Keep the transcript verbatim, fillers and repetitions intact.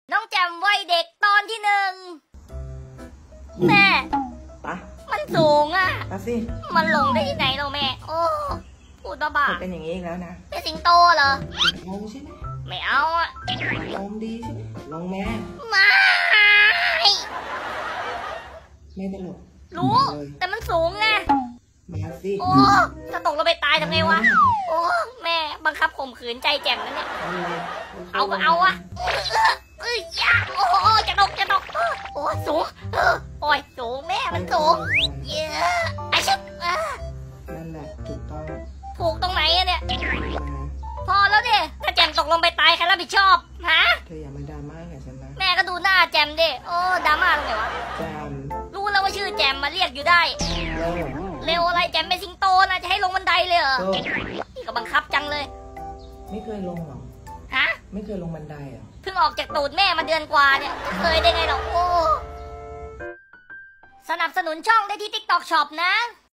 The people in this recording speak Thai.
น้องแจมวัยเด็กตอนที่หนึ่งแม่ปะมันสูงอ่ะปะสิมันลงได้ที่ไหนเราแม่โอ้พูดบ้าๆเป็นอย่างนี้อีกแล้วนะเป็นสิงโตเหรอลงใช่ไหมไม่เอาอ่ะลงดีใช่ไหมลงแม่ไม่ไม่ตลกรู้แต่มันสูงไงมาสิโอ้ถ้าตกลงไปตายทำไงวะโอ้แม่บังคับข่มขืนใจแจ่มนั่นเนี่ยเอาก็เอาอะเอ้ยยาโอ้โหจะตกจะตกโอ้สูงโอ้ยสูงแม่มันสูงเยอะไอชิบนั่นแหละถูกต้องถูกตรงไหนอะเนี่ยพอแล้วดิถ้าแจมตกลงไปตายใครรับผิดชอบฮะเธออย่ามาดราม่ากับฉันนะแม่ก็ดูหน้าแจมดิโอ้ดราม่าตรงไหนวะแจมรู้แล้วว่าชื่อแจมมาเรียกอยู่ได้เร็วอะไรแจมเป็นสิงโตนะจะให้ลงบันไดเลยเหรอนี่ก็บังคับจังเลยไม่เคยลงหรอฮะไม่เคยลงบันไดอ่ะเพิ่งออกจากตูดแม่มาเดือนกว่าเนี่ยเคยได้ไงหรอโอ้สนับสนุนช่องได้ที่ ติ๊กต็อก ช็อป นะ